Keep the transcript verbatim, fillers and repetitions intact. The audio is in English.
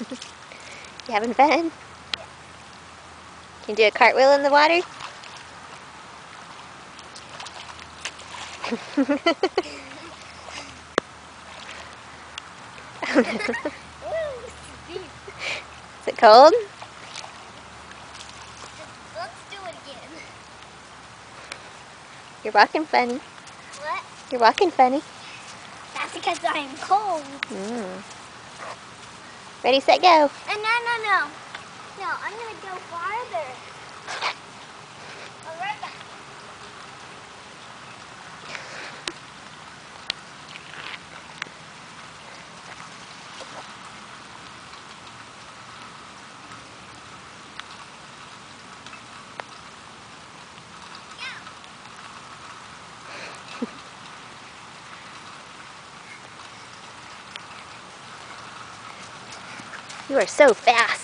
You having fun? Can you do a cartwheel in the water? Is it cold? Let's do it again. You're walking funny. What? You're walking funny. That's because I'm cold. Mm. Ready, set, go. And no, no, no. No, I'm going to go farther. All right. You are so fast.